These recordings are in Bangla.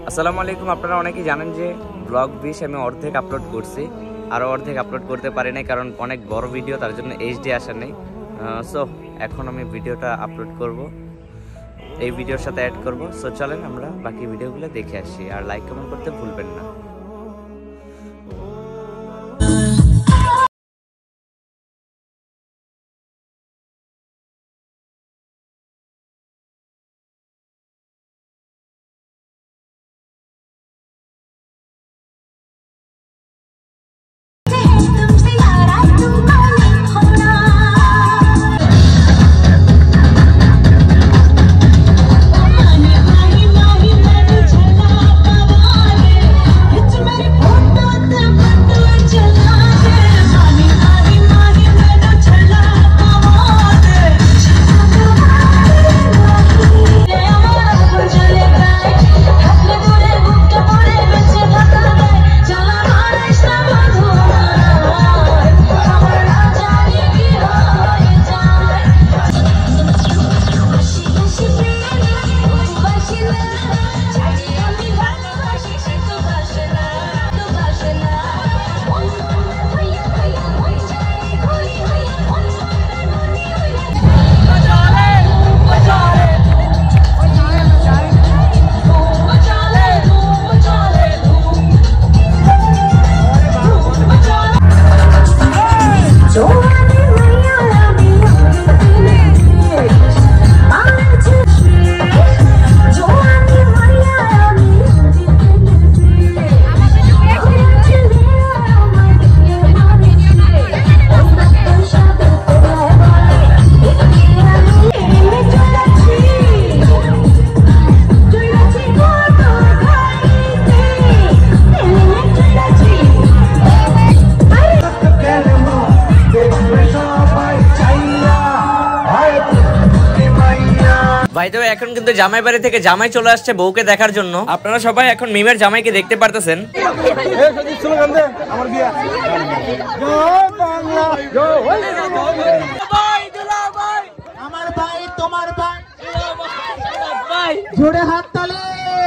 আসসালামু আলাইকুম। আপনারা অনেকেই জানেন যে ব্লগ 20 আমি অর্ধেক আপলোড করছি, আরও অর্ধেক আপলোড করতে পারি নাই কারণ অনেক বড় ভিডিও, তার জন্য এইচডি আসা নেই। সো এখন আমি ভিডিওটা আপলোড করব, এই ভিডিওর সাথে অ্যাড করব। সো চলেন আমরা বাকি ভিডিওগুলো দেখে আসি, আর লাইক কমেন্ট করতে ভুলবেন না। ভাই তো এখন কিন্তু জামাই বাড়ি থেকে জামাই চলে আসছে বউকে দেখার জন্য। আপনারা সবাই এখন মিমের জামাইকে দেখতে পারতেছেন। জোরে হাত তালে।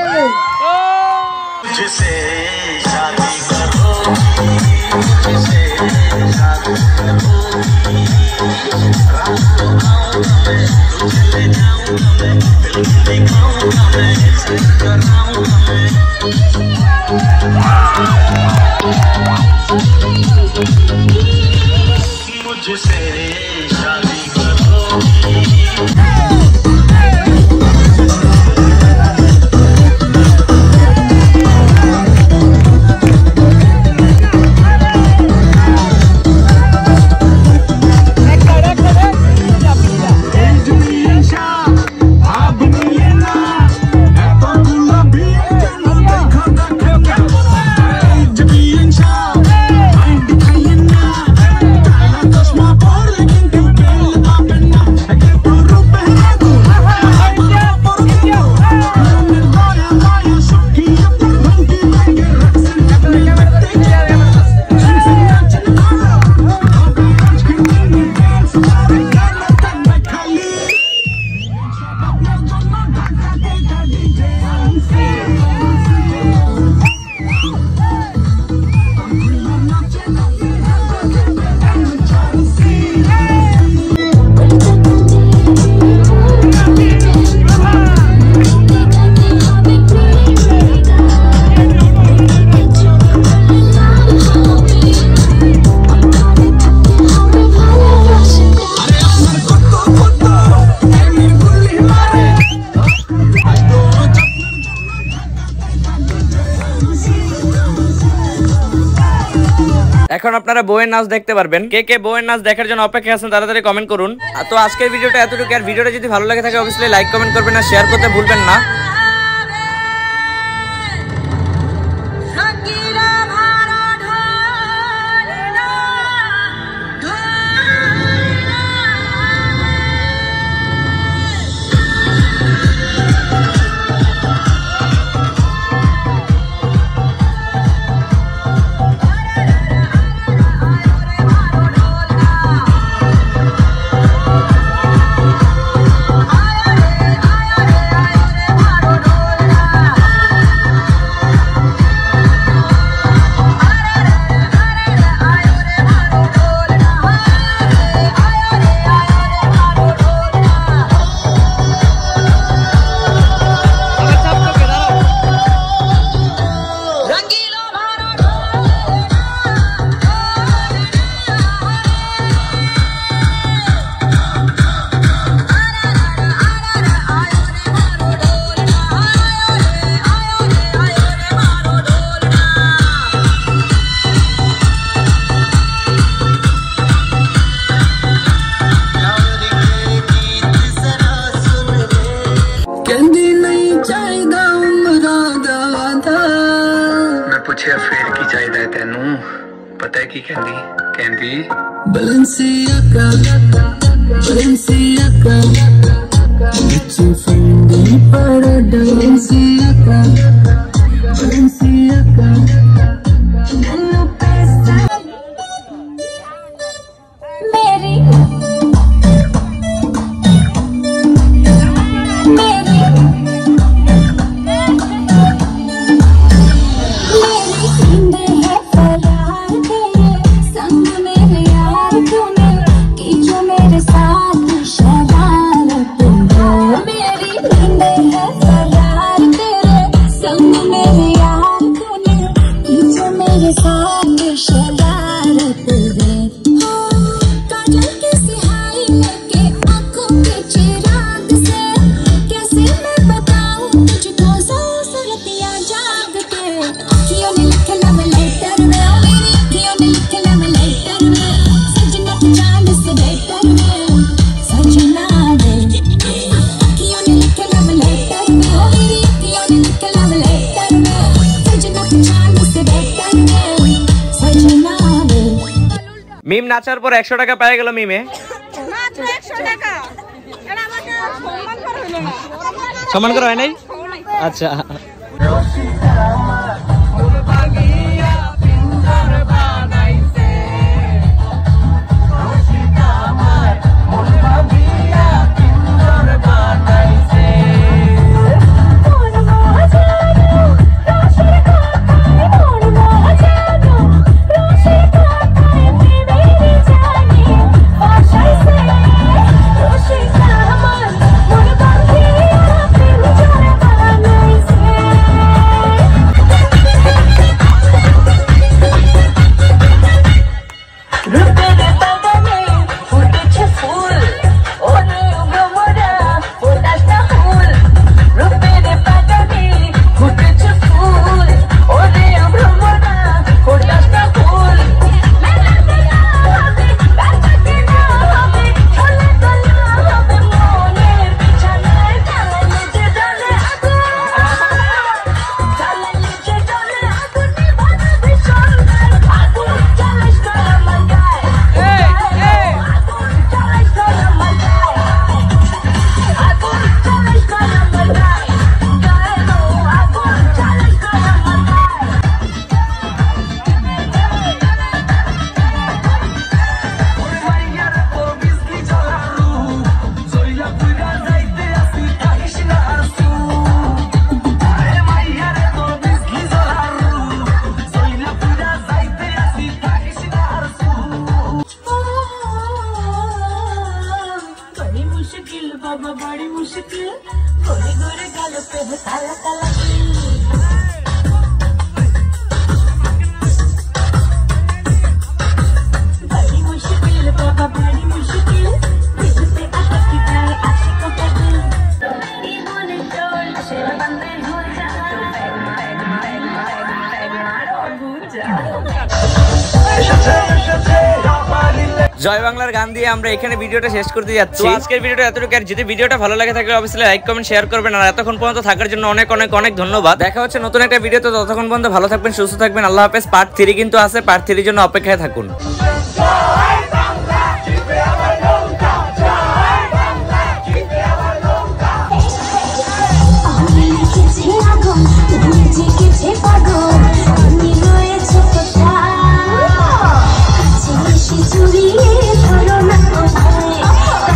এখন আপনারা বউয়ের নাচ দেখতে পারবেন। কে কে বউয়ের নাচ দেখার জন্য অপেক্ষা আছেন তাড়াতাড়ি কমেন্ট করুন। তো আজকের ভিডিওটা এতটুকু, আর ভিডিওটা যদি ভালো লাগে থাকে অবশ্যই লাইক কমেন্ট করবেন আর শেয়ার করতে ভুলবেন না। ਪਿੱਛੇ ਫੇਰ ਕੀ ਚਾਹੀਦਾ ਤੈਨੂੰ ਪਤਾ ਹੈ ਕੀ ਕਹਿੰਦੀ ਕਹਿੰਦੀ মিম নাচার পর 100 টাকা পেয়ে গেল মিমে। সম্মান করা হয় নাই? আচ্ছা জয় বাংলার গান দিয়ে আমরা এখানে ভিডিওটা শেষ করতে যাচ্ছি। আজকের ভিডিওটা এতটুকু। আর যদি ভিডিওটা ভালো লাগে থাকে অবশ্যই লাইক কমেন্ট শেয়ার করবেন। আর এতক্ষণ পর্যন্ত থাকার জন্য অনেক অনেক অনেক ধন্যবাদ। দেখা হচ্ছে নতুন একটা ভিডিওতে। ততক্ষণ পর্যন্ত ভালো থাকবেন, সুস্থ থাকবেন। আল্লাহ হাফেজ। পার্ট 3 কিন্তু আছে, পার্ট 3 জন্য অপেক্ষায় থাকুন।